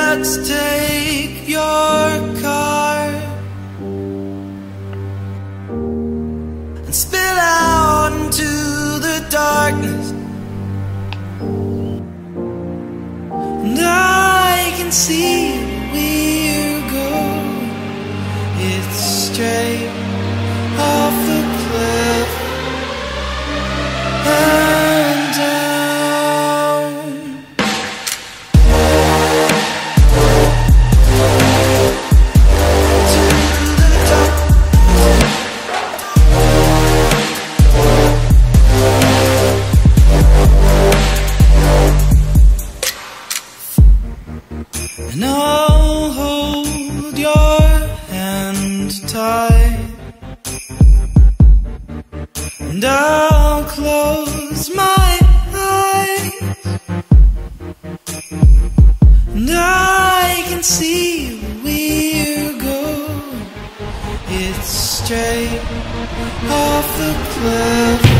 let's take your car and spill out into the darkness. And I can see where we're going. It's straight off the cliff and down. To the top. And I'll hold your hand tight, and I'll close my eyes, and I can see where we're going. It's straight off the cliff.